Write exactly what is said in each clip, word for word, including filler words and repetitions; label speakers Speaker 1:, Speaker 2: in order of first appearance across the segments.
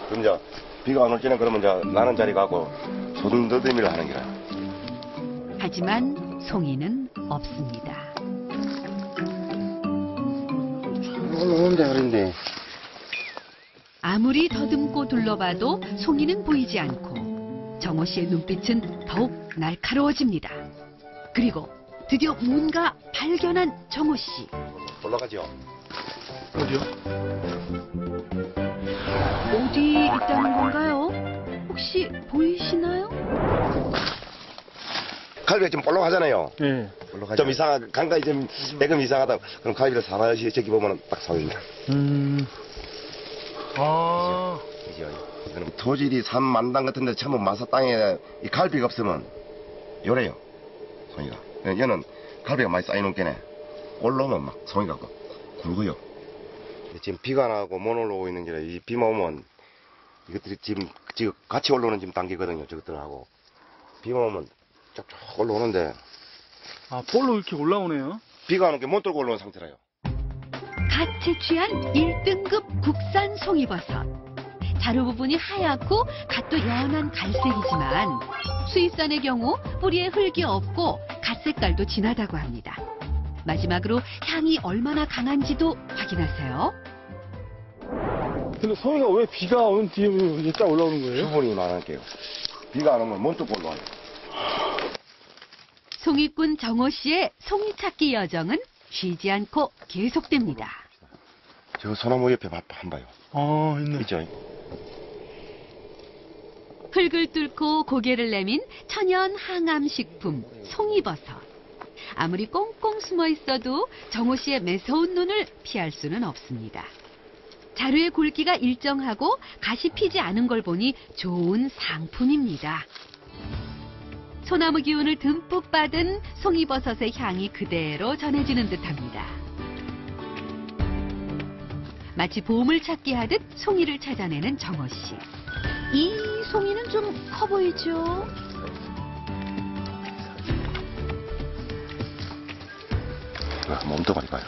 Speaker 1: 그럼 이제 비가 안 올 때는 그러면 이제 나는 자리 가고 소등더듬이를 하는 거야.
Speaker 2: 하지만 송이는 없습니다.
Speaker 1: 오는데 그런데
Speaker 2: 아무리 더듬고 둘러봐도 송이는 보이지 않고 정호 씨의 눈빛은 더욱 날카로워집니다. 그리고 드디어 뭔가 발견한 정호 씨.
Speaker 1: 올라가죠.
Speaker 3: 어디요?
Speaker 2: 어디 있다는 건가요? 혹시 보이시나요?
Speaker 1: 갈비가 좀 볼록하잖아요.
Speaker 3: 네.
Speaker 1: 좀 이상한 감각이 좀 내금 이상하다. 그럼 갈비를 사나시 저기 보면 딱 보입니다.
Speaker 3: 음. 아.
Speaker 1: 그죠? 이거는 토질이 산 만당 같은데 전부 마사 땅에 이 갈비가 없으면 요래요. 송이가. 얘는 갈비가 많이 쌓여놓은 게네. 올라오면 막 송이가 굵어요. 지금 비가 나고 못 올라오고 있는 게라 이 비만 오면 이것들이 지금 지금 같이 올라오는 지금 단계거든요. 저것들하고 비만 오면 쭉쭉 올라오는데
Speaker 3: 아, 볼로 이렇게 올라오네요.
Speaker 1: 비가 안 오는 게 못 들고 올라오는 상태라요.
Speaker 2: 갓 채취한 일 등급 국산 송이버섯. 자루 부분이 하얗고 갓도 연한 갈색이지만 수입산의 경우 뿌리에 흙이 없고 갓 색깔도 진하다고 합니다. 마지막으로 향이 얼마나 강한지도 확인하세요.
Speaker 3: 근데 송이가 왜 비가 오는 뒤에 이렇게 쫙 올라오는 거예요?
Speaker 1: 수분이 많은 게요. 비가 안 오면 못 들고 올라와요.
Speaker 2: 송이꾼 정호 씨의 송이 찾기 여정은 쉬지 않고 계속됩니다.
Speaker 1: 저 소나무 옆에 봐, 한 봐요.
Speaker 3: 아, 있네.
Speaker 1: 있죠?
Speaker 2: 흙을 뚫고 고개를 내민 천연 항암식품 송이버섯. 아무리 꽁꽁 숨어 있어도 정호 씨의 매서운 눈을 피할 수는 없습니다. 자루의 굵기가 일정하고 가시 피지 않은 걸 보니 좋은 상품입니다. 소나무 기운을 듬뿍 받은 송이버섯의 향이 그대로 전해지는 듯합니다. 마치 보물 찾기 하듯 송이를 찾아내는 정호 씨. 이 송이는 좀 커 보이죠?
Speaker 1: 몸뚱아리 봐요.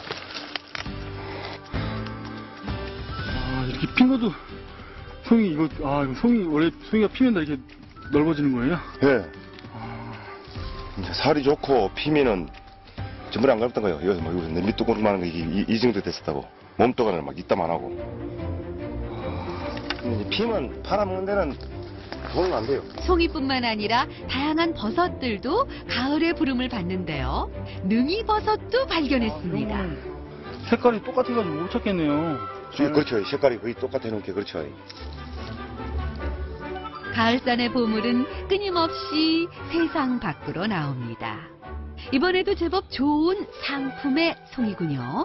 Speaker 3: 아, 이렇게 핀 것도 송이 이거 아, 이거 송이 원래 송이가 피면 다 이렇게 넓어지는 거예요?
Speaker 1: 예. 이제 살이 좋고 피면은 전부 안 가렵던 거예요. 여기서 뭐 여기서 밑두꺼만한 거 이게 이, 이 정도 됐었다고. 몸뚱아리를 막 이따만 하고. 근데 이제 피면 팔아먹는 데는 돈은 안 돼요.
Speaker 2: 송이뿐만 아니라 다양한 버섯들도 가을의 부름을 받는데요. 능이버섯도 발견했습니다.
Speaker 3: 아, 색깔이 똑같아가지고 못 찾겠네요.
Speaker 1: 예, 그렇죠. 색깔이 거의 똑같아 놓은 게 그렇죠.
Speaker 2: 가을산의 보물은 끊임없이 세상 밖으로 나옵니다. 이번에도 제법 좋은 상품의 송이군요.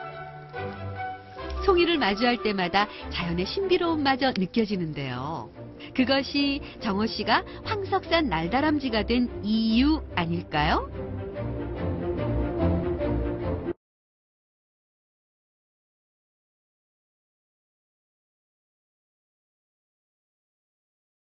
Speaker 2: 송이를 마주할 때마다 자연의 신비로움마저 느껴지는데요. 그것이 정호 씨가 황석산 날다람쥐가 된 이유 아닐까요?